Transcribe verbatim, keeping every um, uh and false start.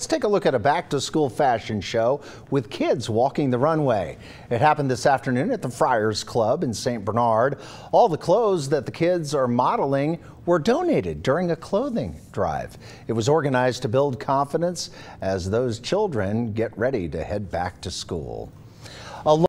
Let's take a look at a back-to-school fashion show with kids walking the runway. It happened this afternoon at the Friars Club in Saint Bernard. All the clothes that the kids are modeling were donated during a clothing drive. It was organized to build confidence as those children get ready to head back to school. A